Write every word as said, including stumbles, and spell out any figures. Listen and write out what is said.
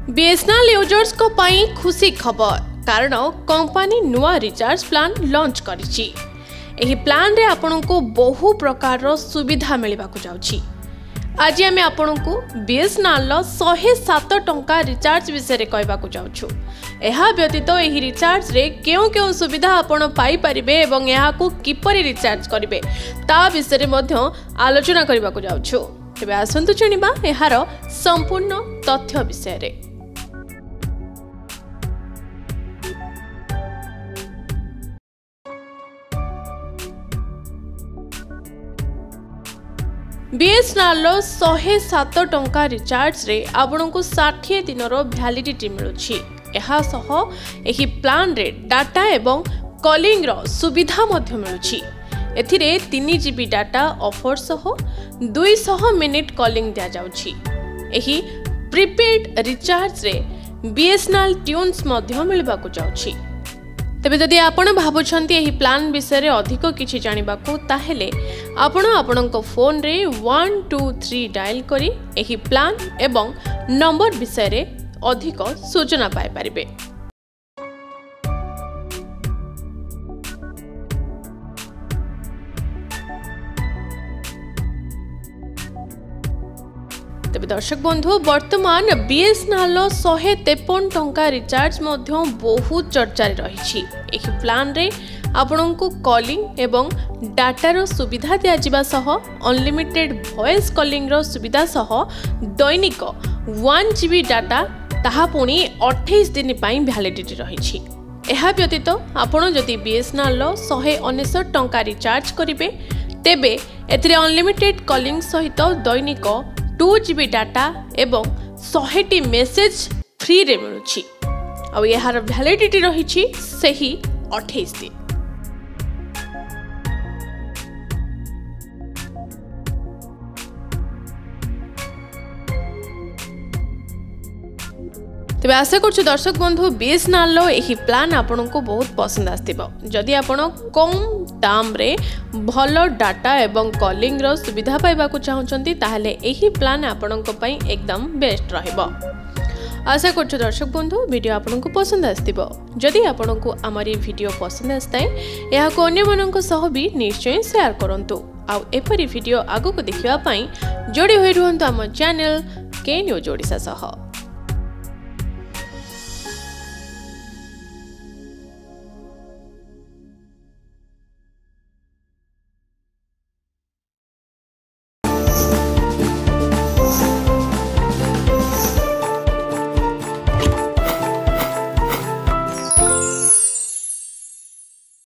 BSNL users को पाई खुशी खबर कारण कंपनी नुआ रिचार्ज प्लान लॉन्च करिछि। एही प्लान रे आपन को बहु प्रकार सुविधा मिलवा जाउछि। आज आम आपण को बीएसएनएल लो सौ सात टंका रिचार्ज विषय रे कहबा जाउछु। एहा व्यतीत एही रिचार्ज रे केउ केउ सुविधा आपण पाई परिबे एवं एहा को किपरि रिचार्ज करिवे ता विषय रे मध्य आलोचना करबा जाउछु। तेबे आसंतु जानिबा एहार संपूर्ण तथ्य विषय रे। बीएसएनएल लो सौ सात टंका रिचार्ज रे आपन को साठ दिन रो वैलिडिटी मिलुछि। एहा सह एही प्लान रे डाटा एवं कॉलिंग रो सुविधा मध्य मिलुछि। एथिरे तीन जीबी डाटा ऑफर सह दो सौ मिनिट कॉलिंग दिया जाउछि। एही प्रीपेड रिचार्ज रे बीएसएनएल ट्यून्स मध्य मिलबा को जाउछि। तेबे जदि आपण भाबुछंती एही प्लान विषय रे अधिक किछि जानिबाकू ताहेले आपण आपणक फोन रे वन टू थ्री डायल करी एही प्लान एवं नंबर विषय रे अधिक सूचना पाई परिबे। तेबे दर्शक बंधु वर्तमान बीएसएनएल सौ तेपन टंका रिचार्ज मध्य बहुत चर्चा रही। एही प्लान रे आपन को कॉलिंग एवं डाटार सुविधा दिया जिबा सह अनलिमिटेड वॉइस कॉलिंग रो सुविधा सह दैनिक वन जीबी डाटा ताहा पुणी अट्ठाईस दिन पाई वैलिडिटी रही। एहा व्यतीत आपन जदि बीएसएनएल सौ उनसठ टंका रिचार्ज करिवे तेबे एथिरे अनलिमिटेड कॉलिंग सहित दैनिक टू जीबी डाटा एवं सौ टी मेसेज फ्री रे मिलुछि। आ यार वैलिडिटी रही सही अट्ठाईस दिन। तेबे आशा करछु दर्शक बंधु बीएसएनएल लो एही प्लान आपन को बहुत पसंद आस्तिबो। जदि आपन कम दाम रे भलो डाटा एवं कॉलिंग रो सुविधा पाइबा को चाहउचंती ताहले एही प्लान आपन को पई एकदम बेस्ट रहइबो। आशा करछु दर्शक बंधु वीडियो आपन को पसंद आस्तिबो। जदि आपन को हमारी वीडियो पसंद आस्ताय एहा को अन्य मनन सह भी निश्चय शेयर करंतु। आ एपरी वीडियो आगो को देखिबा पई जोडी होई रहंतु हम चैनल के न्यूज ओडिसा सह।